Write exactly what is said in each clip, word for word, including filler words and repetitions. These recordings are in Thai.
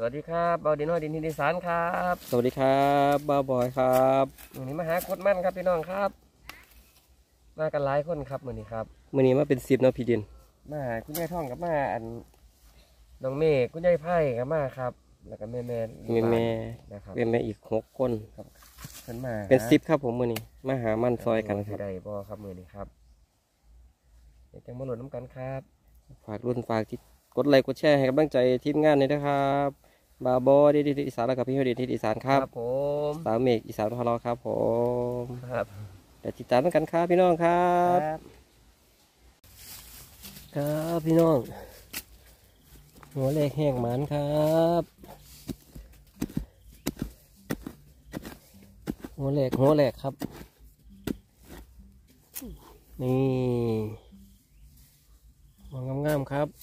วัสดีครับเบาดินห้อยดินทินอีสานครับสวัสดีครับบ้าบอยครับวันนี้มาหากดมันครับพี่น้องครับมากันหลายคนครับวันนี้ครับวันนี้มาเป็นสิบเนาะพี่ดินมาคุณยายท่องกับมาอันน้องเมฆคุณยายไพ่กับมาครับแล้วก็แม่แม่แม่แม่นะครับแม่แม่อีกหกคนครับขึ้นมาเป็นสิบครับผมวันนี้มาหามันซอยกันครับได้บ่ครับมือนี้ครับเดี๋ยวจังมาหลุดน้ำกันครับฝากรุ่นฝากที่กดไลค์กดแชร์ให้กำลังใจทีมงานเลยนะครับบาบอดีดีอีสานแล้วกับพี่ฮอดีที่อีสานครับผมสาวเมฆอีสานพะเลาครับผมครับเดี๋ยวติดตามกันครับพี่น้องครับครับพี่น้องหัวเล็กแห้งหมันครับหัวแหลกหัวแหลกครับนี่มองงามๆครับ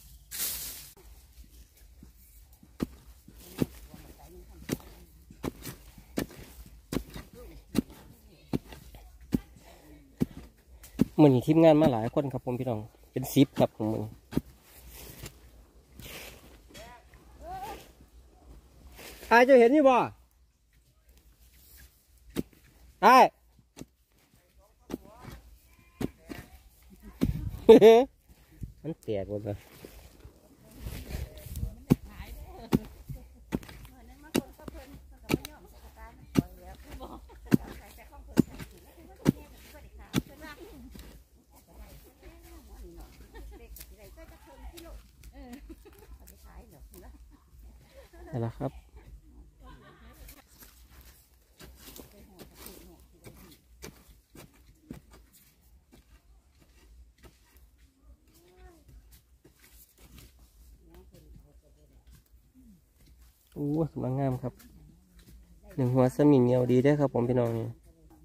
มือนี้ทีมงานมาหลายคนครับผมพี่น้องเป็นซิปครับผมมือไอ้จะเห็นนี่บ่ไอ้มันแตกหมดเลยนี่แหละครับโอ้สวยงามครับหนึ่งหัวสมิงเงียวดีได้ครับผมพี่น้องนี่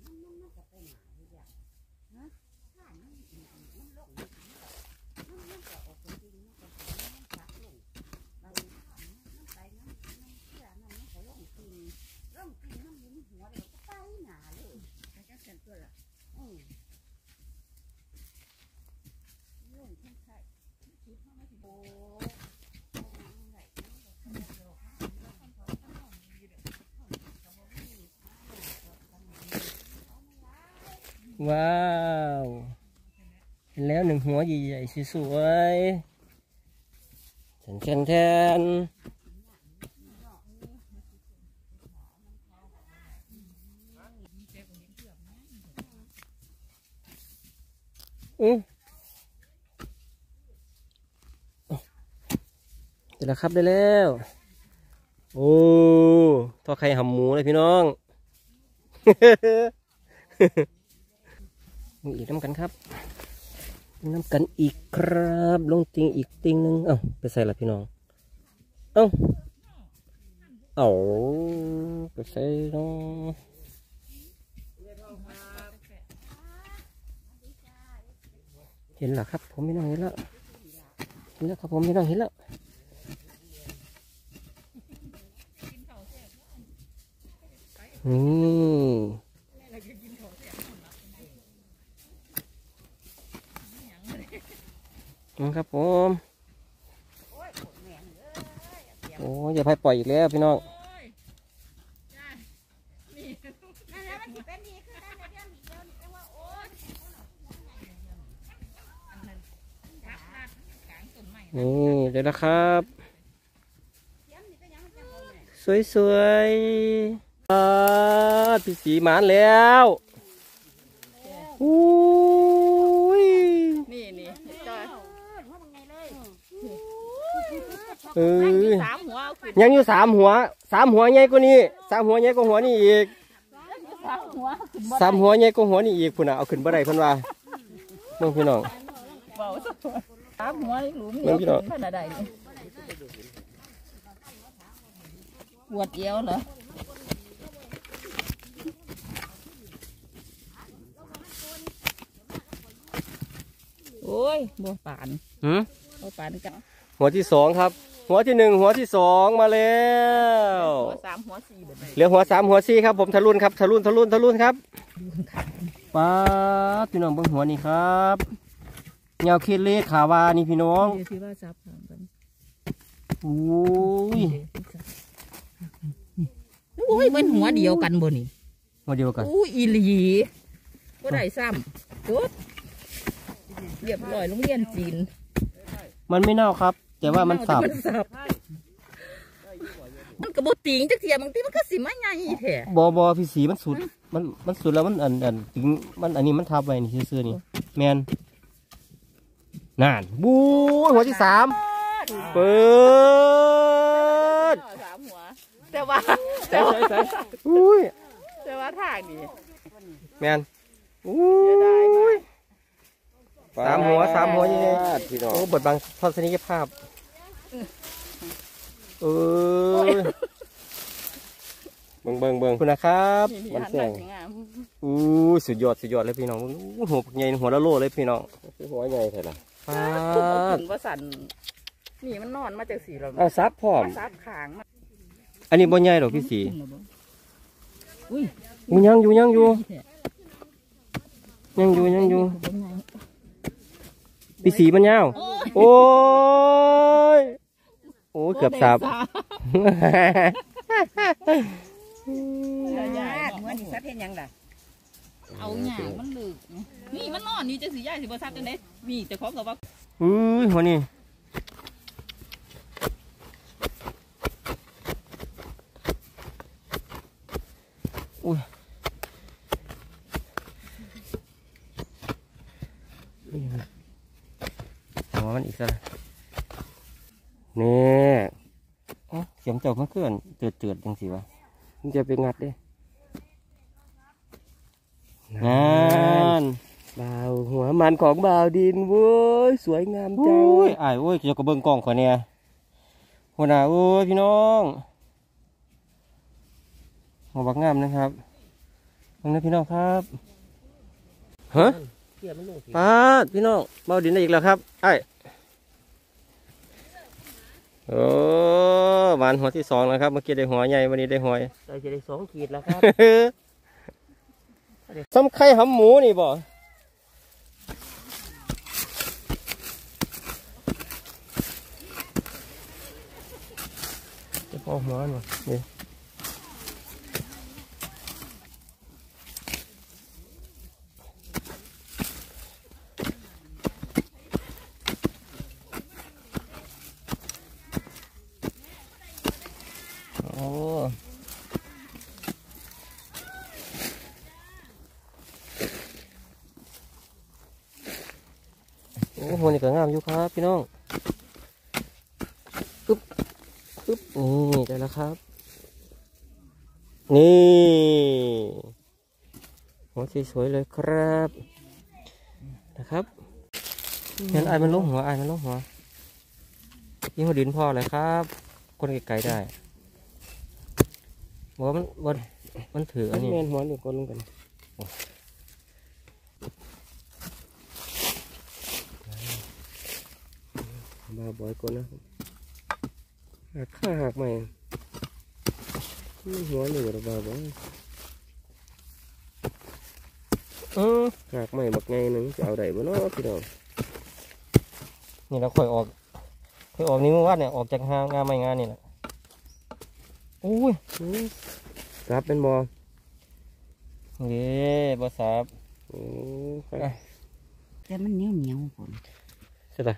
ว้าวเห็นแล้วหนึ่งหัวใหญ่ๆสวยๆแทนแทนอือเดี๋ยวครับได้แล้วโอ้ทอดไข่หำหมูเลยพี่น้องมีอีกน้ำกันครับน้ำกันอีกครับลงติงอีกติงนึงเอ้าไปใส่ละพี่น้องเอ้าเอ้าไปใส่น้องเห็นหรอครับผมไม่น้องเห็นแล้วเห็นแล้วครับผมไม่น้องเห็นแล้วอืมครับผมโอ้ยอย่าไปปล่อยอีกแล้วพี่น้องนี่เดี๋ยวนะครับสวยๆอ่าพี่สีหมานแล้วอู้ยนี่นี่จอยเออสามหัวยังอยู่สามหัวสามหัวใหญ่กว่านี้สามหัวใหญ่กว่าหัวนี่อีกสามหัวใหญ่กว่าหัวนี่อีกพุ่นน่ะเอาขึ้นบ่ได้เพิ่นว่าเบิ่งพี่น้องสามหัวหลุมเบิ่งพี่น้องขนาดใดปวดเอวเหรอโอ้ยบัวป่านหืมบัวป่านกันหัวที่สองครับหัวที่หนึ่งหัวที่สองมาแล้วหัวสามหัวสี่เหลือหัวสามหัวสี่ครับผมทะลุนครับทะลุนทะลุนทะลุนครับป้าพี่น้องเบิ่งหัวนี่ครับเงาเคล็ดขาวานี่พี่น้องที่ว่าซับกันโอุ้ยโอ้ยเป็นหัวเดียวกันบ่นี่มาเดียวกันอู้อีหลีบ่ได้ซ้ำจุดเรียบร้อยโรงเรียนจีนมันไม่เน่าครับ แต่ว่ามันสับมันสับมันกระโบติงจักเทียบางทีมันก็สิมาใหญ่แท้บอบอพี่สีมันสุดมันมันสุดแล้วมันอันอันถึงมันอันนี้มันทับไว้นี่ซื่อๆนี่แมนนานบู๊หัวที่สามเปิดสามหัวแต่ว่าใส่ใส่ใส่อุ้ยแต่ว่าทางนี่แมนอุ้ยสามหัวสามหัวยังไงโอ้บทบางทอดสนิทภาพเออเบิ่งเบิ่งเบิ่งคุณนะครับมันแสงอู้สุดยอดสุดยอดเลยพี่น้องหัวใหญ่หัวละโลเลยพี่น้องหัวใหญ่เท่าไหร่ปาถึงว่าสั่นนี่มันนอนมาจากสีเราเอาซับพร้อมซับขางอันนี้บ่ใหญ่หรอกพี่สีอุ้ยมันยังอยู่ยังอยู่ยังอยู่ยังอยู่พี่สีมันยาวโอ้ยโอ้ยเกือบสับมันนี่ซับเห็นยังล่ะเอาหยามันลึกนี่มันนอนนี่จะสีใหญ่สิบ่ซับจังได๋มีแต่ของกับว่าอุ้ยหัวนี่อุ้ยหัวมันอีกแล้วนี่เสียงเจ้ามันเคลื่อนเจือดเจือดจังสิวะมันจะไปงัดเด้งานบ่าวหัวมันของบ่าวดินเว้ยสวยงามจังโอ้ยอ้ายโอ้ยเจ้ากระเบื้องกล้องขอเนี่ยหัวหน้าโอ้ยพี่น้องหัวบักงามนะครับตรงนี้พี่น้องครับฮะป้าดพี่น้องบ่าวดินได้อีกแล้วครับไอ้โอ้หวานหัวที่สองแล้วครับเมื่อกี้ได้หัวใหญ่วันนี้ได้หัวได้จะได้สองขีดแล้วครับ ซ้ำไข่หำหมูนี่บ่จะพอหัวหน่อยนี่โอ้โอ้โหนี่ก็งามอยู่ครับพี่น้องปึ๊บปึ๊บนี่ได้แล้วครับนี่หัวสวยๆเลยครับนะครับเห็นไอ้มันลงหัวไอ้มันลงหัวยิ่งหัวดินพอเลยครับคนไกลๆได้บอกว่ามันมันมันถืออันนี้เมนหัวหนึ่งคนลงกันบาบอยคนนะหักข้าหักใหม่มันหัวหนึ่งกับบาบอยเออหักใหม่บักไงหนึ่งจะเอาได้บ่เนาะพี่น้องนี่เราค่อยออกค่อยออกนี้เมื่อวานเนี่ยออกจากงานงานไม่งานนี่แหละโอ้ยซับเป็นบอเย้บอซับแต่มันเหนียวเหนียวผมใช่ไหม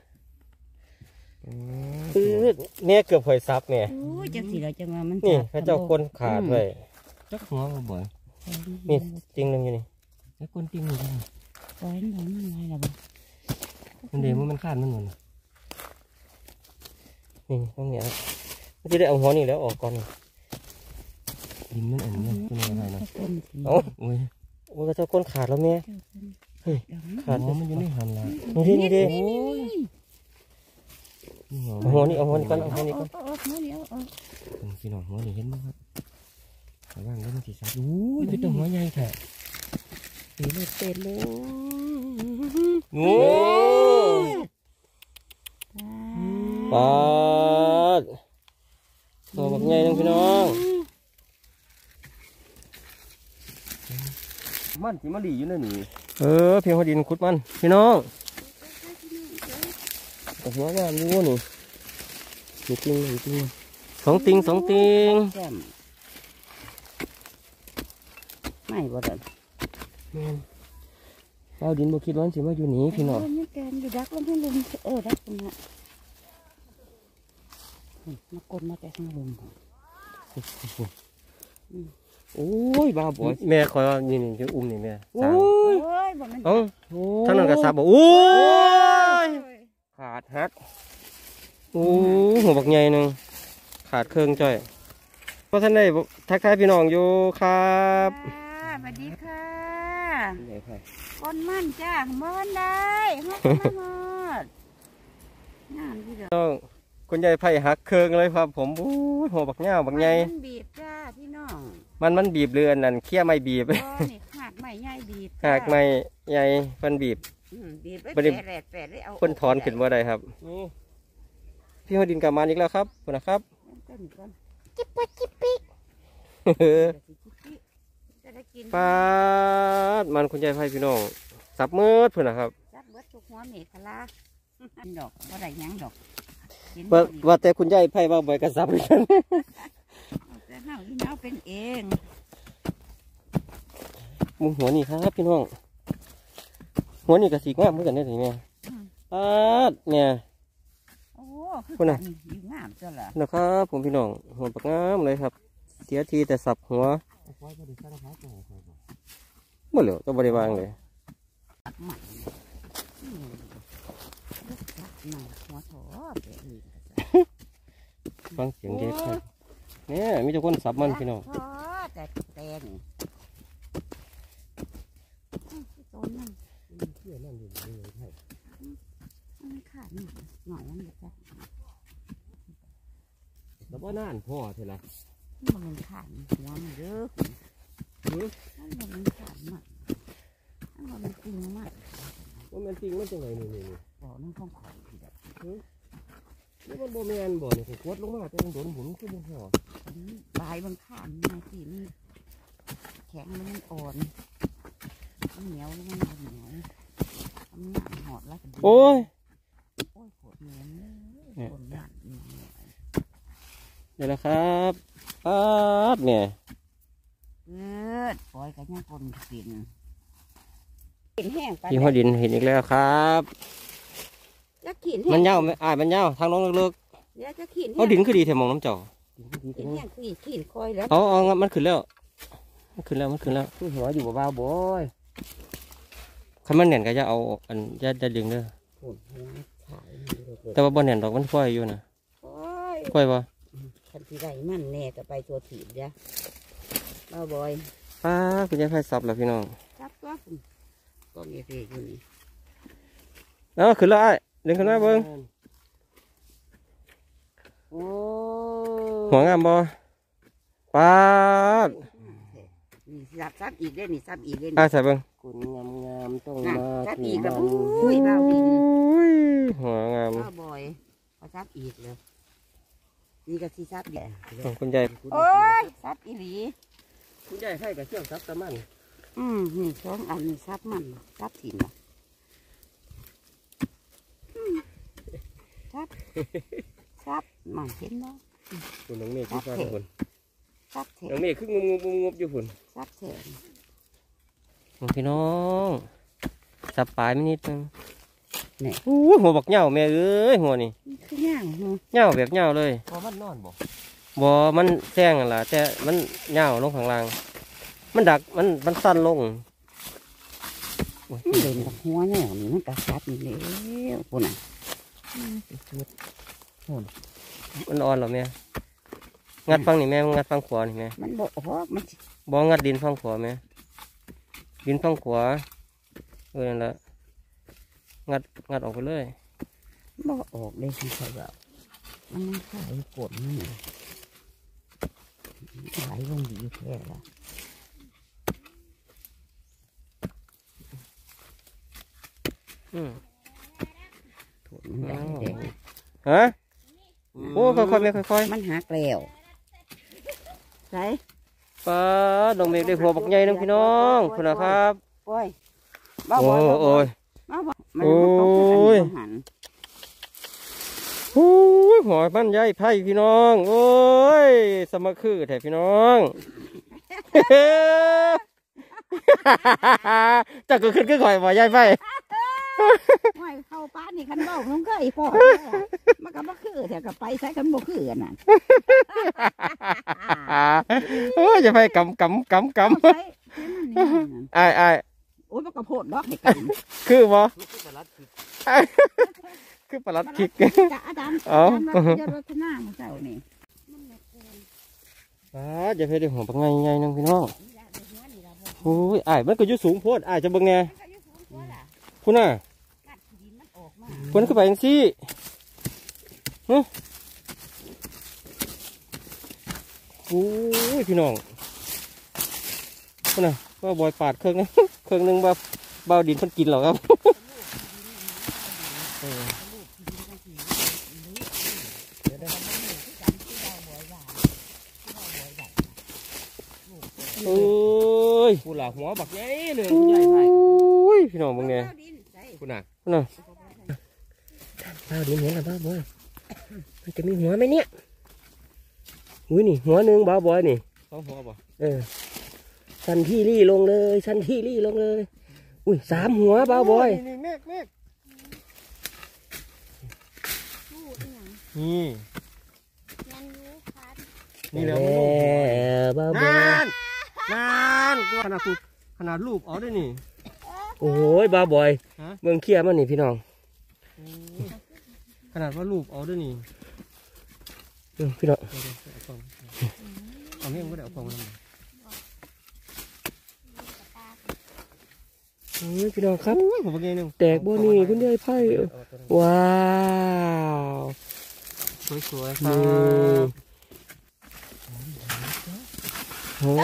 เนี่ยเกือบหอยซับเนี่ยโอ้ยจังสีเราจังว่ามันนี่พระเจ้าคนขาดเลยจักหัวบ่อยนี่ติงหนึ่งอยู่นี่แล้วคนติงอยู่นี่ปล่อยมันมันอะไรล่ะบ่มันเดี๋ยวมันขาดมันหมดนี่ต้องเนี้ยมันจะได้เอาหัวนี่แล้วออกก่อนดินมันอันนี้เป็นอะไรนะโอ้โอ้ยโอ้ยพระเจ้าคนขาดแล้วแม่เฮ้ยขาดมันอยู่ในหันละนี่ดินี่ดิเอาหัวนี่เอาหัวนี่ก่อนเอาหัวนี่ก่อนพี่น้องหัวนี่เห็นไหมครับว่างแล้วมันสีสันอู้ยเป็นตัวหัวใหญ่แท้ตีเลยเต็มเลยโอ้ปาดตัวแบบใหญ่นึงพี่น้องมันสิมาดีอยู่นั่นนี่เออเพียงพอดินขุดมันพี่น้องหัวงามอยู่นี่มีติงมีติงสองติงสองติงแจ่มไม่บ่ได้แม่นเบาดินบ่คิดว่าสิมาอยู่นี่พี่น้องนี่แกนอยู่ดักลงให้ลุงเออดักตรงนี้มากดมาแต่ข้างลุงโอ้ยบ้าบ่แม่คอยว่านี่นี่จะอุ้มนี่แม่โอ้ยบ่มันเอ้าท่านนั้นก็ซับบ่โอ้ยขาดฮักโอ้หัวบักใหญ่หนึงขาดเครื่องจ้อยเพราะท่านได้ทักทายพี่น้องอยู่ครับสวัสดีค่ะใหญ่ไผก้นมั่นจ้าเมื่อวันใดฮอดมาฮอดงานที่เด้อน้องคุณยายไผ่หักเครื่องเลยครับผมโอ้ยหัวบักเหง้าบักใหญ่มันบีบจ้าพี่น้องมันมันบีบเรืออันนั่นเคี้ยไม่บีบโอ้นี่หากไม่ใหญ่บีบหากไม่ใหญ่มันบีบอืมบีบไปบ่ได้แปะแหลดแปะเลยเอาคนถอนขึ้นว่าได้ครับพี่หัวดินกลับมาอีกแล้วครับคุณนะครับต้นก่อนจิ๊บปะจิ๊บปิ๊กจะได้กินปาดมันคุณยายไผ่พี่น้องสับมืดเพื่อนนะครับจับเบิดทุกหัวเมฆลาดอกว่าได้ยังดอกกินว่าบ่ดีว่าแต่คุณยายไผ่ว่าบ่อยกระสับเลยกันเอาแต่เฮาที่เฮาเป็นเองมุมหัวนี่ครับพี่น้องหัวนี่กระสีงามเหมือนกันได้ไหมแม่ปาดเนี่ยโอ้คือคุณน่ะกันอยู่งามจ้ะล่ะนะครับผมพี่น้องหัวปากงามเลยครับเสียทีแต่สับหัวหมดเลยต้องบริวางเลยตัดใหม่อืมลูกตัดใหม่หัวโถแปะอีกฟังเสียงเด็กครับเนี่ยมีแต่คนสับมันพี่น้องโถแต่แตงอืมที่ต้นนั่นมันขาดหน่อยหน่อยมันจะแล้วว่านานพ่อเท่าไรมันมันขาดหัวมันเด้อมันมันขาดมากมันมันจริงมากว่ามันจริงมันจังไงนี่นี่นี่บอกนั่นของข่อยทีเดียวนี่มันโบแมนบ่เนี่ยกดลงมาแต่มันโดนหมุนขึ้นบนหัวปลายบางขาดมันสิมันแข็งมันอ่อนมันเหนียวมันเหนียวมันหนักหอดแล้วโอ้ยโอ้ยโคตรเหนียวเลยคนหนักเดี๋ยวนะครับป๊าดเนี่ยเกิดปล่อยกันยังคนกินกินแห้งไปพี่หัวดินเห็นอีกแล้วครับจะกินมัแห้นงเน่าไหมอ่ามันเน่าทางน้องเลิกเดี๋ยวจะกินๆเอาดินคือดีแถมมองน้ำเจ้ากินแห้งกินกินคอยแล้วเอาเอามันขึ้นแล้วมันขึ้นแล้วมันขึ้นแล้วคือหัวอยู่เบาๆบ่อยคันมันแน่นก็จะเอาอันจะจะดึงเด้อแต่ว่าบ่แน่นดอกมันค่อยอยู่นะโอ้ยค่อยบ่ทันทีไรมันแน่ก็ไปตัวถีบเด้อบ้าบอยป้าคุณยายไผ่สับแล้วพี่น้องครับก็ก็มีเพลอยู่นี่เอาขึ้นแล้วไอ้ดึงขึ้นมาเบิ้งโอ้หัวงามบ่ป้าดนี่ซับซับอีกเด้นี่ซับอีกเด้อ่านี่ใส่เบิ้งคุณงามๆต้องน่ะมาซับถูอีกมักับนอุ้ยบ้าดินอุ้ยหัวงามบ้าบอยเขาซับอีกเลยนี่ก็ซีซับเด้ของคุณยายโอ้ยซับอีหลีคุณยายให้กับเชือกซับตะมันอืมนี่สองอันนี่ซับมันซับถิ่นนะอืมซับซับมันเห็นบ่คุณน้องเมฆที่ฟ้าคุณซับแถน้องมเมฆคืองุบงุบงุบอยู่คุณซับแถมพี่น้องสับปลายไม่นิดนึงนี่อู้หัวบักเหย่าแม่เอ้ยหัวนี่คือย่างหูเหย่าแบบเหย่าเลยพอมันนอนบ่บ่มันแซงกันล่ะแต่มันเหย่าลงข้างล่างมันดักมันมันสั้นลงเล่นกับหัวเนี่ยนี่มันกระซับนี่แล้วปุ่นอ่ะมันอ่อนเหรอแม่งัดฟังนี่แม่งัดฟังขวานี่แม่มันบอกเพราะมันบ่งัดดินฟังขวาแม่ดินฟังขวาเออนั่นแหละงัดงัดออกไปเลยบอกออกเลยที่เขาแบบมันมันขายกดนี่ขายลงดีแค่ละอืมกดมันได้เด็กฮะโอ้ค่อยๆแม่ค่อยมันหักแล้วใส่ๆป้าดองเมฆได้หัวบักใหญ่นึงพี่น้องคุณนะครับโอ้ยบ้าโอ้บอยโอ้ยบ้าบอยมันมันตกที่อันนี้หันโอ้ยหอยมันใหญ่ไผ่พี่น้องโอ้ยสมคือแท้พี่น้องจะก็ขึ้นขึ้นหอยบ่ใหญ่ไผ่หอยเข้าป้านี่คันเบ้าน้องเคยพ่อมันก็บ่คือแต่ก็ไปใช้คันบ่คือน่ะโอ้ยจะไปกำกำกำกำไอ้ไอ้โอ้ยมันก็โพดดอกให้กันคือบ่คือปลัดคิกจ้าอาจารย์อ๋อจะรัตนามาเจ้านี่อ่าจะไปได้หัวปังไงไงนึงพี่น้องโอ้ยไอ้มันก็อยู่สูงโพดไอ้จะเบิ่งแน่คุณน่ะคุณขึ้นไปยังซี่ฮะโอ้ยพี่น้องคุณน่ะว่าบอยปาดเครื่องนึงเครื่องนึงแบบเบาดินเพิ่นกินหรอครับโอ้ยกูหล่าหัวบักใหญ่เลยโอใหญ่ไผ่้ยพี่น้องมึงเนี่ยกูน่ะคุณน่ะบ้าดินเห็นหรือบ้าบอยมันจะมีหัวไหมเนี่ยอุ้ยนี่หัวหนึ่งบ้าบอยนี่สองหัวบ่เออสันที่รี่ลงเลยสันที่รี่ลงเลยอุ้ยสามหัวบ้าบอยนี่เมฆเมฆนี่นี่แล้วแม่บ้าบอนาย นนานขนาดกูขนาดรูปเอาด้วยนี่โอ้ยบ้าบอยฮะเมืองเคียมันนี่พี่น้องขนาดว่ารูปเอาด้วยนี่เออพี่น้องเอาเมฆก็ได้เอาฟองมาทำไมเฮ้ยพี่น้องครับผมเป็นไงนึงแตกบ่นี่คุณยายไพ่ว้าวสวยๆคอืรับมโอ้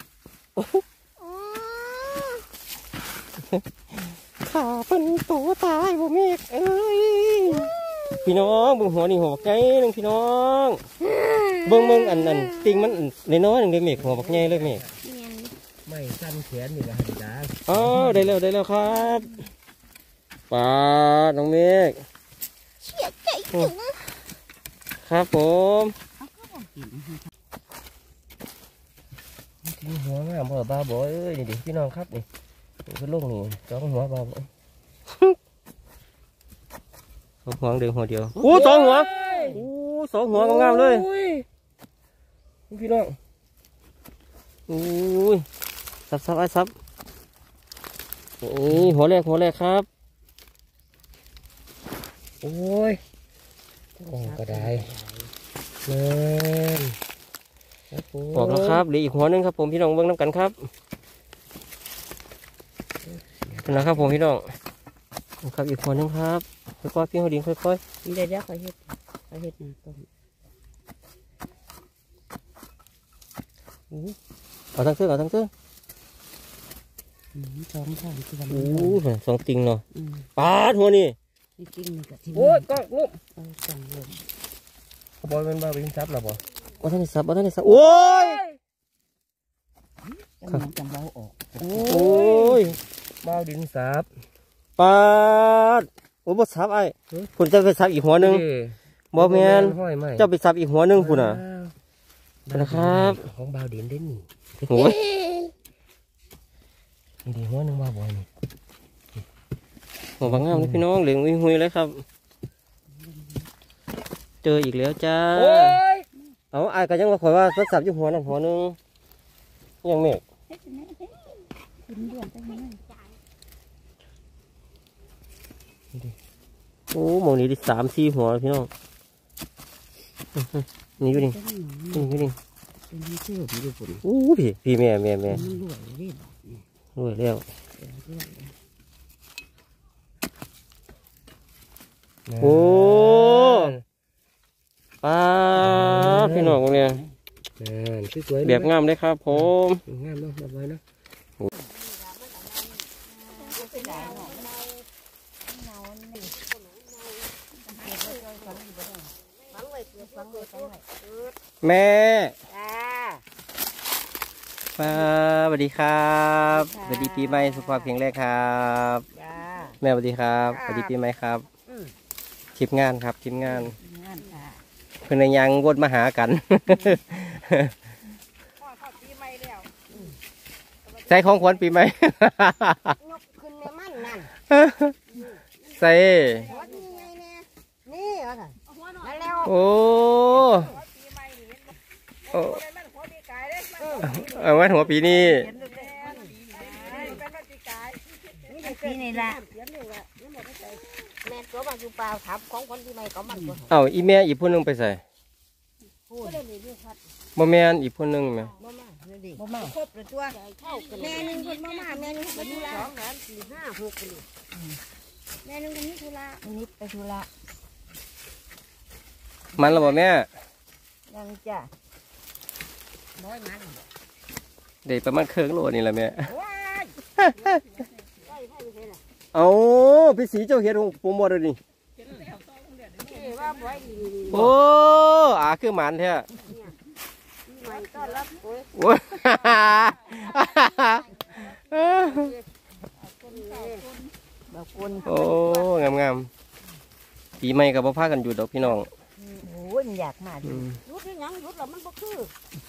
ขาเป็นตัวตายบ่เมฆเอ้ยพี่น้องเบิ่งหัวนี่หัวบักใหญ่นึงพี่น้องเบิ่งเบิ่งอันนั้นติงมันน้อยๆนึงเลยเมฆหัวบักใหญ่เลยเมฆไม่สั้นแขนนี่ก็ให้จ้าอ๋อได้แล้วได้แล้วครับปลาน้องเมฆเชี่ยใจถึงครับผมที่หัวงามเบอร์บ้าบอยเอ้ยนี่ดิพี่น้องครับนี่นี่คือลูกนี่สองหัวบ้าบอยสองหัวเดียวหัวเดียวโอ้สองหัวโอ้สองหัวงามๆเลยพี่น้องโอ้ยซับซับไอ้ซับนี่หัวแรกหัวแรกครับโอ้ยโอ้ก็ได้เงินบอกแล้วครับเหลืออีกหัวนึงครับผมพี่น้องเบิ้งน้ำกันครับนะครับผมพี่น้องครับอีกหัวนึงครับค่อยๆพี่หัวดินค่อยเดี๋ยวเดี๋ยวคอยเฮ็ดคอยเฮ็ดน้ำต้มๆเอาทั้งเสื้อเอาทั้งเสื้อสองสามสี่โอ้สองติงเนาะอืมปาดหัวนี่นี่จริงนี่ก็ที่โอ้ยก็งุบเอาสองลมบอยเป็นบ้าเป็นซับหรอบ่เอาท่านได้ซับเอาท่านได้ซับโอ้ยจังหวะจังเบาออกโอ้ยบ้าดินซับปาดโอ้บ่ซับไอ้คุณจะไปซับอีกหัวหนึ่งบ่แมนห้อยไหมเจ้าไปซับอีกหัวหนึ่งคุณอ่ะนะครับของบ้าดินเด่นนี่โอ้ยนี่ดีหัวนึงบ้าบอยนี่หัวบางงามเลยพี่น้องเหลืองอุ้ยหุยเลยครับ เจออีกแล้วจ้าเอาไอ้ก็ยังว่าขอยว่าทดสอบอยู่หัวนั่นหัวหนึ่งยังเมฆกินด้วยจังเลยโอ้หมองนี้ได้สามสี่หัวพี่น้องนี่อยู่นี่จังหวะนี่อยู่นี่เป็นที่เชื่อมอยู่ปุ่นอู้พี่พี่แม่แม่แม่มันรวยเรื่อยรวยแล้วรวยโอ้ป้าพี่น้องเนี่ยนั่นสวยๆแบบงามเลยครับผมงามเนาะบ้าบอยเนาะแม่จ้าป้าสวัสดีครับสวัสดีปีใหม่สุขภาพแข็งแรงครับจ้าแม่สวัสดีครับสวัสดีปีใหม่ครับอืมทีมงานครับทีมงานอืเพิ่นยังวนมาหากัน ใส่ของขวัญปีใหม่ยกขึ้นในมันนั่นใส่หัวนี่ไงเนี่ยนี่เหรอค่ะนั่นแล้วโอ้โอ้เอาไว้หัวปีนี้ปีนี่ละแม่ตัวมาอยู่เปล่าถามของคนที่ไม่ก็มันก็เอาอีแม่อีกผู้หนึงไปใส่พูดได้นี่ครับบ่แม่นอีกผู้หนึงแม่บ่มาเลยดิบ่มาครบเลยตัวแม่นึงคนบ่มาแม่นึงคนธุระสองสามสี่ห้าหกคนแม่นึงคนนี้ธุระอันนี้ไปธุระมันแล้วบ่แม่ยังจ้ะน้อยมันเด็กประมาณครึ่งโลนี่แหละแม่ว้ายไล่ไล่ไปเลยล่ะเอาพี่สีเจ้าเฮ็ดของผมบ่ได้นี่นี่ว่าไว้ดีโอ้อาคือหมันแท้ใหม่ต้อนรับโอ้ยโอ้ยบางคนโอ้งามๆปีใหม่ก็บ่พากันอยู่ดอกพี่น้องโอ้ยอยากมาดิอืมยุดที่ยังยุดแล้วมันบ่คือ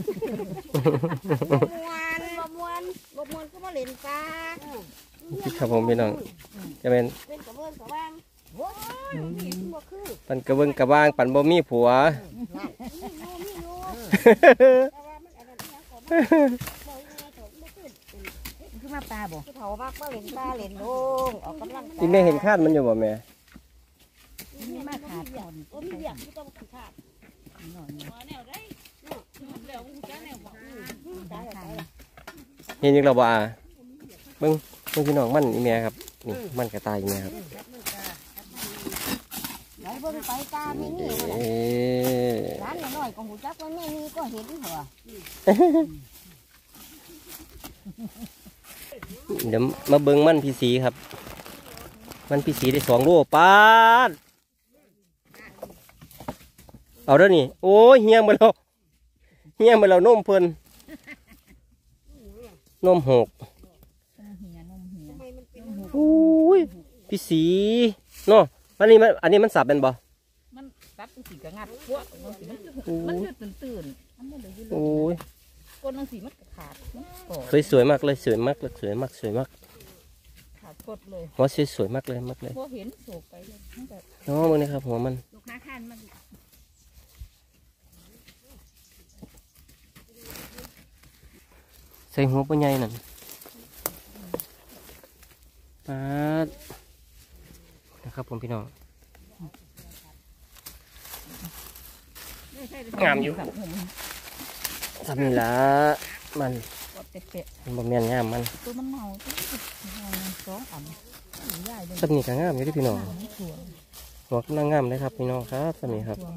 มวนบ่มวนบ่มวนก็มาเล่นปลาครับผมพี่น้องจะเป็นเป็นกระเบื้องกระว่างโอ้ยมันบ่คือปันกระเบิงกระบ้างปันบ่มีผัวมีอยู่มีอยู่แต่ว่ามันอันนั้นยังก็บ่บ่ยังไงก็บ่คือคือมาปลาบ่คือเฒ่ามากมาเล่นปลาเล่นลงออกกำลังที่แม่เห็นคาดมันอยู่บ่แม่นี่มาขาดก่อนโอ้มีเบี้ยคือต้องขาดหน่อยแนวได้แล้วกูจะแนวบ่ตายตายเห็นยังเราบ่อาเบิ่งเบิ่งพี่น้องมันอีแม่ครับนี่มันกระต่ายอีแม่ครับไหนเบิ่งไปตาไม่นี่เอ้ร้านน้อยก็หูจักว่าแม่นี่ก็เห็นเหรอเดี๋ยวมาเบิ่งมันพี่สีครับ มันพี่สีได้สองโลปาดเอาเด้อนี่โอ้ยเฮี้ยงไปแล้วเฮี้ยงไปแล้วนมเพิ่นนมหกอุ้ยพี่สีเนาะอันนี้มันอันนี้มันสับเป็นบ่มันตัดเป็นสีกระงัดพวกมันสีมันยืดตื่นตื่นมันไม่ได้ยืดโอ้ยก้นมันสีมันขาดมันก่อสวยสวยมากเลยสวยมากเลยสวยมากสวยมากขาดกดเลยหัวสวยสวยมากเลยมากเลยพอเห็นโศกไปเลยมันแบบน้องมึงนี่ครับหัวมันลูกค้าข้านมันใส่หัวปลาใหญ่นั่นปาดนะครับผมพี่น้องงามอยู่ทำนี่ละมันกดเตะมันบ่แม่นงามมันตัวมันเมาตัวมันสองอันใหญ่เลยทำนี่ก็งามอยู่ที่พี่น้องถั่วหัวกำลังงามเลยครับพี่น้องครับทำนี่ครับถั่ว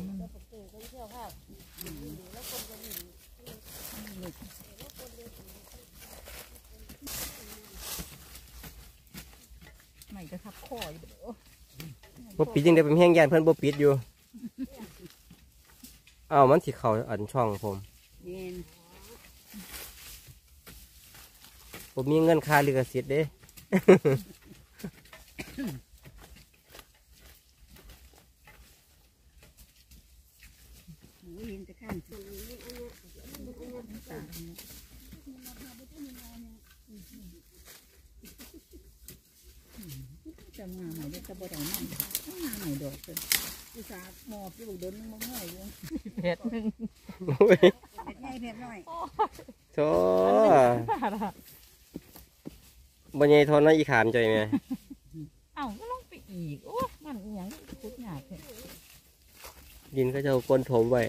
มันไม่จะทับคออยู่โอ้บ่ปิดยังได้เป็นแห้งยานเพิ่นบ่ปิดอยู่อ้าวมันสิเข้าอันช่องผมเย็นผมมีเงินค่าลิขสิทธิ์เด้หูเห็นจะข้ามส่วนนี้อันเนี้ยตาจะมาใหม่จะจะบ่ได้มันมาใหม่ดอกเป็นอุตส่าห์หมอบที่บุกเดินมันง่ายอยู่เผ็ดหนึ่งโอ้ยเผ็ดใหญ่เผ็ดน้อยโธ่บ่ใหญ่ทอนน้อยอีขามใจแม่เอ้าก็ลงไปอีกโอ้มันอย่างคุดหยาบเลยดินก็จะเอาก้นถมไว้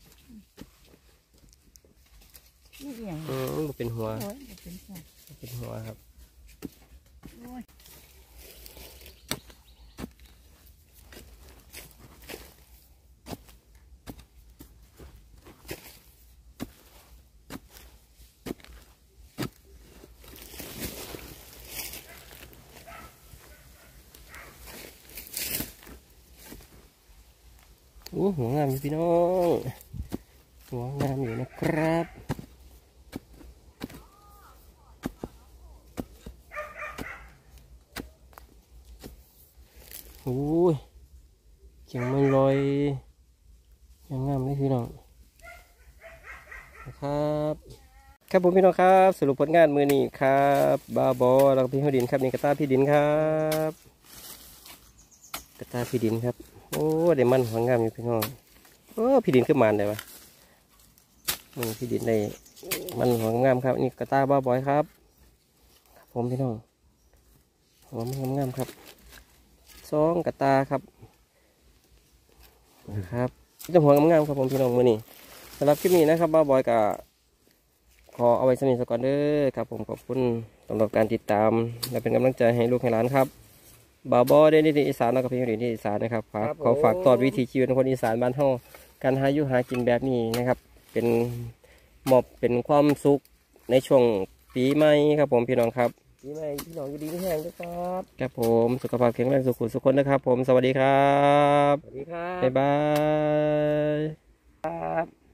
นี่อย่างอืมบ่เป็นหัวโอ้ยเป็นสัตว์บ่เป็นหัวครับโอ้หัวงามอยู่พี่น้องหัวงามอยู่นะครับโอ้ยเจียงมันลอยยังงามเลยครับครับผมพี่น้องครับสรุปผลงานมือนี้ครับบาบอแล้วก็พี่หัวดินครับนี่กระตาพี่ดินครับกระตาพี่ดินครับโอ้เดี๋ยวมันหัวงามอยู่พี่น้องโอ้พี่ดินขึ้นมาได้ปะมือพี่ดินได้มันหัวงามครับนี่กระตาบาบอยครับครับผมพี่น้องหัวมันงามครับสองกระตาครับนะครับจะหัวงามครับผมพี่น้องมือนี้สำหรับคลิปนี้นะครับบาบอยกับขอเอาไว้สนิทก่อนเด้อครับผมขอบคุณสำหรับการติดตามและเป็นกำลังใจให้ลูกให้หลานครับบาบอได้ในอีสานแล้วก็พี่หลินที่อีสานนะครับขอฝากตอดวิถีชีวิตของคนอีสานบ้านเฮาการหาอยู่หากินแบบนี้นะครับเป็นมอบเป็นความสุขในช่วงปีใหม่ครับผมพี่น้องครับปีใหม่พี่น้องอยู่ดีไม่แห้งด้วยครับครับผมสุขภาพแข็งแรงสุขุมสุขคนนะครับผมสวัสดีครับสวัสดีครับบ๊ายบายครับ